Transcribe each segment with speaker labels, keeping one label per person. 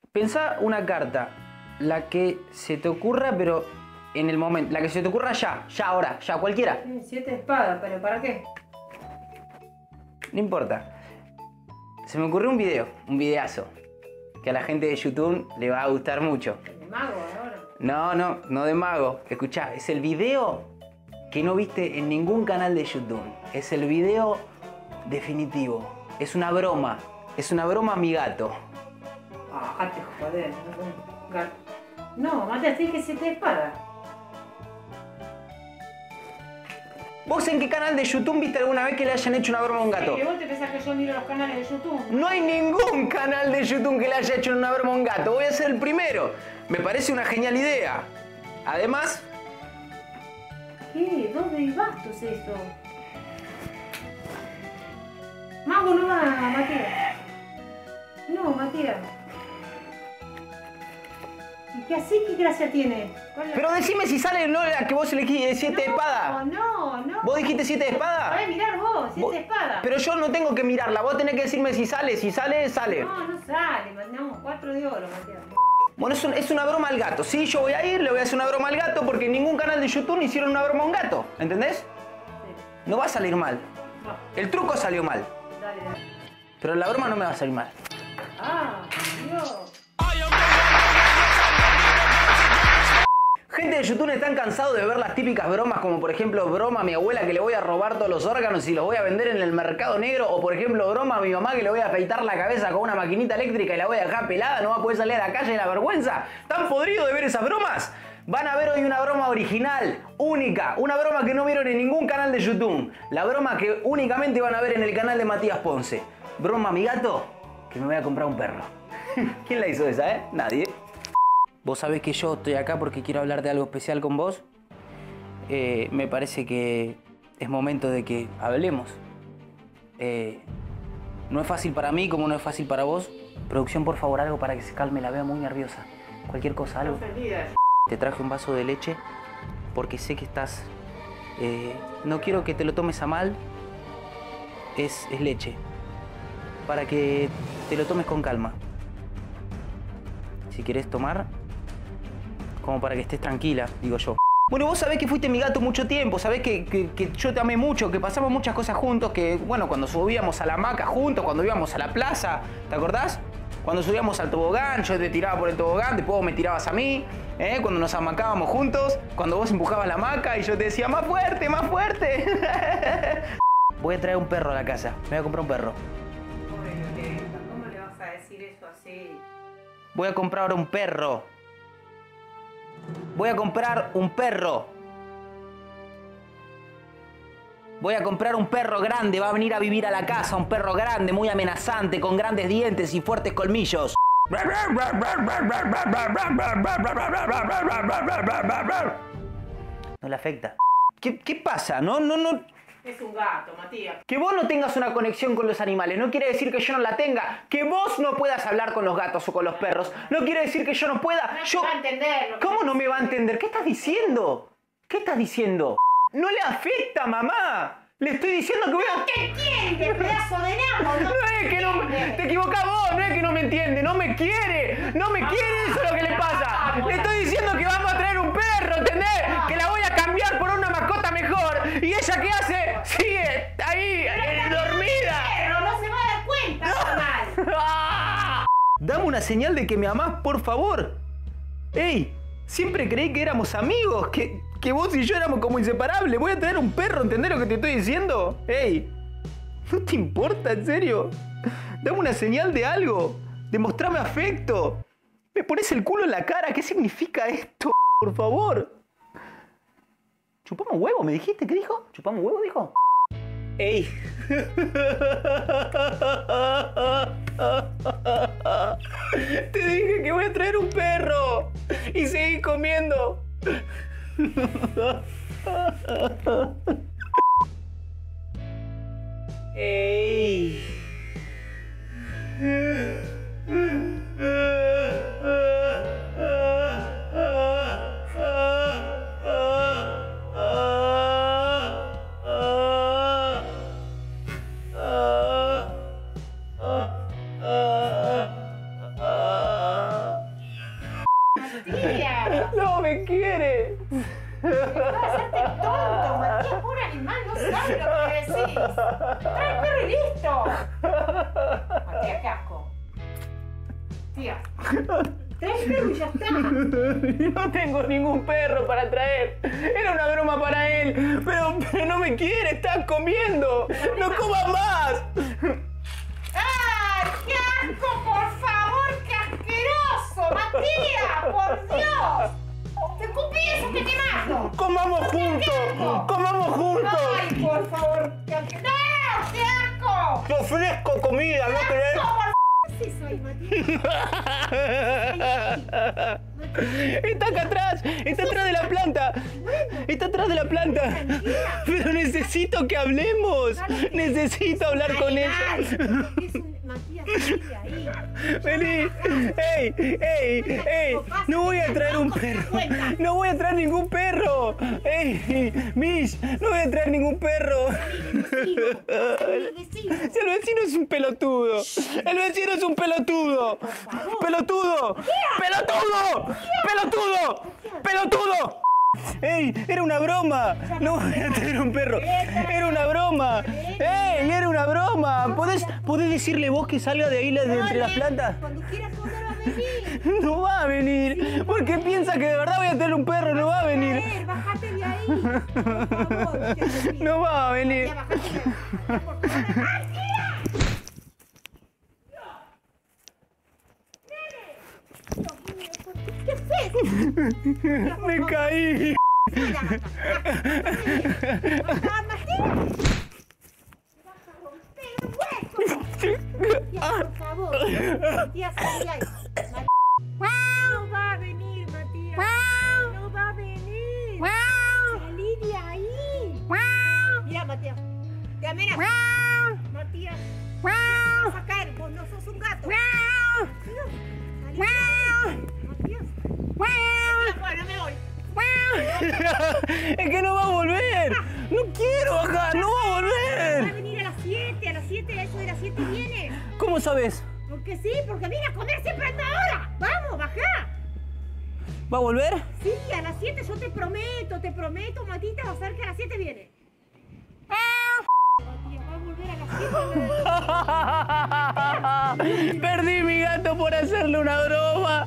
Speaker 1: Pensá una carta, la que se te ocurra, pero en el momento, la que se te ocurra ya, ahora, ya, cualquiera.
Speaker 2: 7 espadas, ¿pero para qué?
Speaker 1: No importa. Se me ocurrió un videazo, que a la gente de YouTube le va a gustar mucho.
Speaker 2: ¿De mago ahora?
Speaker 1: No de mago. Escuchá, es el video que no viste en ningún canal de YouTube. Es el video definitivo. Es una broma a mi gato.
Speaker 2: Ah, te joder, gato. No, Matías, tienes que 7 espadas.
Speaker 1: ¿Vos en qué canal de YouTube viste alguna vez que le hayan hecho una broma a un gato?
Speaker 2: ¿Y vos te pensás que yo miro los canales de YouTube?
Speaker 1: No hay ningún canal de YouTube que le haya hecho una broma a un gato. Voy a ser el primero. Me parece una genial idea. Además...
Speaker 2: ¿Qué? ¿Dónde bastos es esto? Mago no va, Matías. No, Matías. ¿Y qué así? ¿Qué gracia tiene?
Speaker 1: Pero decime si sale no la que vos elegís de 7 espadas.
Speaker 2: No.
Speaker 1: ¿Vos dijiste 7 espadas?
Speaker 2: Podés mirar vos, 7 espadas.
Speaker 1: Pero yo no tengo que mirarla, vos tenés que decirme si sale, sale.
Speaker 2: No sale, no, 4 de oro, Matías.
Speaker 1: Bueno, es una broma al gato. Sí, yo voy a ir, le voy a hacer una broma al gato porque en ningún canal de YouTube hicieron una broma a un gato. ¿Entendés?
Speaker 2: Sí.
Speaker 1: No va a salir mal.
Speaker 2: No.
Speaker 1: El truco salió mal.
Speaker 2: Dale.
Speaker 1: Pero la broma no me va a salir mal.
Speaker 2: Ah, Dios.
Speaker 1: Gente de YouTube están cansados de ver las típicas bromas, como por ejemplo broma a mi abuela que le voy a robar todos los órganos y los voy a vender en el mercado negro, o por ejemplo broma a mi mamá que le voy a afeitar la cabeza con una maquinita eléctrica y la voy a dejar pelada, no va a poder salir a la calle de la vergüenza. ¿Están podridos de ver esas bromas? Van a ver hoy una broma original, única, una broma que no vieron en ningún canal de YouTube, la broma que únicamente van a ver en el canal de Matías Ponce. Broma a mi gato, que me voy a comprar un perro. ¿Quién la hizo esa, Nadie. Vos sabés que yo estoy acá porque quiero hablar de algo especial con vos. Me parece que es momento de que hablemos. No es fácil para mí como no es fácil para vos. Producción, por favor, algo para que se calme, la veo muy nerviosa. Cualquier cosa, algo. Te traje un vaso de leche porque sé que estás... no quiero que te lo tomes a mal. Es leche. Para que te lo tomes con calma. Si querés tomar, como para que estés tranquila, digo yo. Bueno, vos sabés que fuiste mi gato mucho tiempo, sabés que yo te amé mucho, que pasamos muchas cosas juntos, que, bueno, cuando subíamos a la hamaca juntos, cuando íbamos a la plaza, ¿te acordás? Cuando subíamos al tobogán, yo te tiraba por el tobogán, después vos me tirabas a mí, cuando nos amacábamos juntos, cuando vos empujabas la hamaca y yo te decía, ¡más fuerte, más fuerte! Voy a traer un perro a la casa, me voy a comprar un perro.
Speaker 2: Pobre Violeta, ¿cómo le vas a decir eso así?
Speaker 1: Voy a comprar ahora un perro. Voy a comprar un perro. Voy a comprar un perro grande. Va a venir a vivir a la casa. Un perro grande, muy amenazante, con grandes dientes y fuertes colmillos. No le afecta. ¿Qué pasa? No.
Speaker 2: Es un gato, Matías.
Speaker 1: Que vos no tengas una conexión con los animales no quiere decir que yo no la tenga. Que vos no puedas hablar con los gatos o con los perros no quiere decir que yo no pueda.
Speaker 2: No va a entender.
Speaker 1: ¿Cómo no me va a entender? ¿Qué estás diciendo? ¿Qué estás diciendo? No le afecta, mamá. Le estoy diciendo que voy a...
Speaker 2: ¡No te entiende, pedazo de nabo!
Speaker 1: No es que no... Te equivocás vos, no es que no me entiende. No me quiere. No me quiere, eso es lo que le pasa. Le estoy diciendo que vamos a traer un perro, ¿entendés? Que la voy a cambiar por una mascota mejor. ¿Y ella qué hace? Sigue ahí, dormida.
Speaker 2: Pero no se va a dar cuenta, normal.
Speaker 1: ¡Ah! Dame una señal de que me amás, por favor. ¡Ey! Siempre creí que éramos amigos, que vos y yo éramos como inseparables. Voy a traer un perro, ¿entendés lo que te estoy diciendo? ¡Ey! ¿No te importa, en serio? Dame una señal de algo. Demostrame afecto. Me pones el culo en la cara. ¿Qué significa esto? Por favor. ¿Chupamos huevo? ¿Me dijiste? ¿Qué dijo? ¿Chupamos huevo? Dijo. ¡Ey! Te dije que voy a traer un perro y seguí comiendo. ¡Ey!
Speaker 2: Matías.
Speaker 1: No me quiere.
Speaker 2: Deja de hacerte el tonto, Matías, pobre animal, no sabes lo que decís. Trae el perro y listo. Matías, qué asco. Tía, trae el perro y ya está.
Speaker 1: No tengo ningún perro para traer. Era una broma para él. Pero no me quiere, está comiendo. No comas más.
Speaker 2: ¡Ay, qué asco, por favor! ¡Qué asqueroso! ¡Matías, por Dios! ¡Te escupí eso que te mato!
Speaker 1: Comamos juntos. Comamos juntos.
Speaker 2: ¡Ay, por favor! ¡Qué asco! ¡No! ¡Qué asco!
Speaker 1: Te ofrezco comida, ¿no querés?
Speaker 2: ¿Qué es eso ahí, Matías?
Speaker 1: Está acá atrás, está atrás de la planta. Está atrás de la planta. Pero necesito que hablemos. Necesito hablar con ella.
Speaker 2: Matías, sigue ahí.
Speaker 1: Vení. ¡Ey! No voy a traer un perro. No voy a traer ningún perro. ¡Ey! Mish, no voy a traer ningún perro. Si el vecino es un pelotudo. El vecino es un pelotudo. ¡Pelotudo! ¡Pelotudo! ¡Pelotudo! ¡Pelotudo! ¡Ey! ¡Era una broma! No voy a tener un perro. ¡Era una broma! ¡Ey! ¡Era una broma! ¿Podés decirle vos que salga de ahí de entre las plantas?
Speaker 2: Cuando quieras volver a venir.
Speaker 1: No va a venir. Porque piensa que de verdad voy a tener un perro. No va a venir.
Speaker 2: Bájate de ahí. Por favor.
Speaker 1: No va a venir.
Speaker 2: Ya, bájate de ahí. Por favor. ¡Ay, tía! ¿Qué haces?
Speaker 1: Me caí.
Speaker 2: ¡Matías! ¡Vas a romper un hueso! Matías, por favor. Matías, salí ahí. No va a venir, Matías. No va a venir. Salí de ahí. Mira, Matías. Te amenazo. Matías. Te vas a caer. Vos no sos un gato. Matías. Matías. Bueno, me voy.
Speaker 1: Es que no va a volver. No quiero bajar. No va a
Speaker 2: Va a
Speaker 1: volver.
Speaker 2: venir a las 7. A las 7, eso de las 7 viene.
Speaker 1: ¿Cómo sabes?
Speaker 2: Porque sí, porque viene a comer siempre a esta hora. Vamos, bajá.
Speaker 1: ¿Va a volver?
Speaker 2: Sí, a las 7 yo te prometo, Matita, vas a ver que a las 7 viene. Matías, va a volver a las 7.
Speaker 1: Perdí mi gato por hacerle una broma.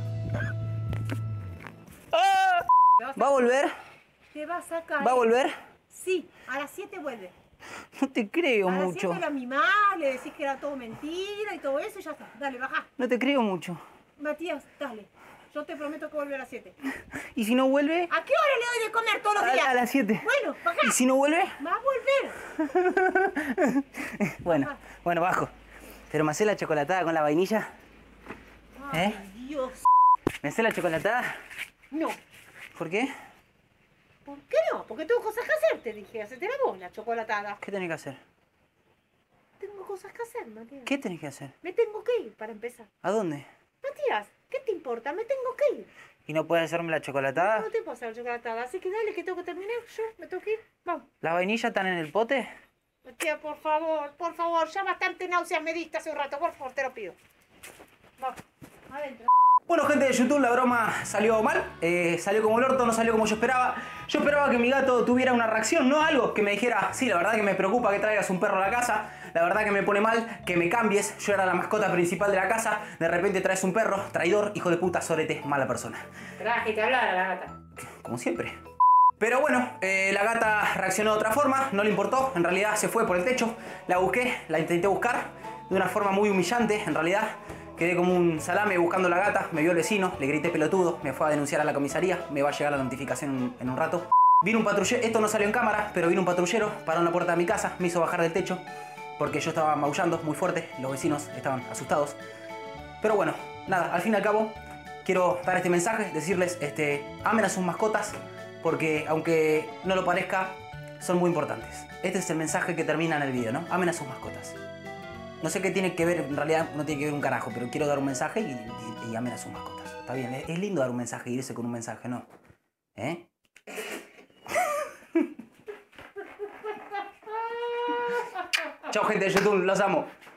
Speaker 1: ¡Ah! ¿Va a volver?
Speaker 2: Te vas a caer.
Speaker 1: ¿Va a volver?
Speaker 2: Sí, a las 7 vuelve.
Speaker 1: No te creo
Speaker 2: A las
Speaker 1: mucho.
Speaker 2: 7 la mimás, le decís que era todo mentira y todo eso y ya está. Dale, bajá.
Speaker 1: No te creo mucho.
Speaker 2: Matías, dale. Yo te prometo que vuelve a las 7.
Speaker 1: ¿Y si no vuelve?
Speaker 2: ¿A qué hora le doy de comer todos los días?
Speaker 1: A las 7.
Speaker 2: Bueno, bajá.
Speaker 1: ¿Y si no vuelve?
Speaker 2: Va a volver.
Speaker 1: Bueno, bajo. Pero me hace la chocolatada con la vainilla.
Speaker 2: Ay, Dios.
Speaker 1: ¿Me hace la chocolatada?
Speaker 2: No.
Speaker 1: ¿Por qué?
Speaker 2: ¿Por qué no? Porque tengo cosas que hacer, te dije. Hacete la voz, la chocolatada.
Speaker 1: ¿Qué tenés que hacer?
Speaker 2: Tengo cosas que hacer, Matías.
Speaker 1: ¿Qué tenés que hacer?
Speaker 2: Me tengo que ir para empezar.
Speaker 1: ¿A dónde?
Speaker 2: Matías, ¿qué te importa? Me tengo que ir.
Speaker 1: ¿Y no puedes hacerme la chocolatada?
Speaker 2: No te puedo hacer la chocolatada, así que dale, que tengo que terminar. Yo me tengo que ir. Vamos.
Speaker 1: ¿Las vainillas están en el pote?
Speaker 2: Matías, por favor, ya bastante náuseas me diste hace un rato. Por favor, te lo pido. Vamos, adentro.
Speaker 1: Bueno, gente de YouTube, la broma salió mal. Salió como el orto, no salió como yo esperaba. Yo esperaba que mi gato tuviera una reacción, no algo que me dijera, sí, la verdad que me preocupa que traigas un perro a la casa. La verdad que me pone mal que me cambies. Yo era la mascota principal de la casa. De repente traes un perro, traidor, hijo de puta, sorete, mala persona.
Speaker 2: Esperá que te hablara la gata.
Speaker 1: Como siempre. Pero bueno, la gata reaccionó de otra forma, no le importó. En realidad se fue por el techo. La busqué, la intenté buscar de una forma muy humillante, en realidad. Quedé como un salame buscando a la gata, me vio el vecino, le grité pelotudo, me fue a denunciar a la comisaría, me va a llegar la notificación en un rato. Vino un patrullero, esto no salió en cámara, pero vino un patrullero, paró en la puerta de mi casa, me hizo bajar del techo, porque yo estaba maullando muy fuerte, los vecinos estaban asustados. Pero bueno, nada, al fin y al cabo, quiero dar este mensaje, decirles, amen a sus mascotas, porque aunque no lo parezca, son muy importantes. Este es el mensaje que termina en el video, ¿no? Amen a sus mascotas. No sé qué tiene que ver, en realidad no tiene que ver un carajo, pero quiero dar un mensaje y amen a sus mascotas. Está bien, es lindo dar un mensaje y irse con un mensaje, ¿no? ¿Eh? Chao, gente de YouTube, los amo.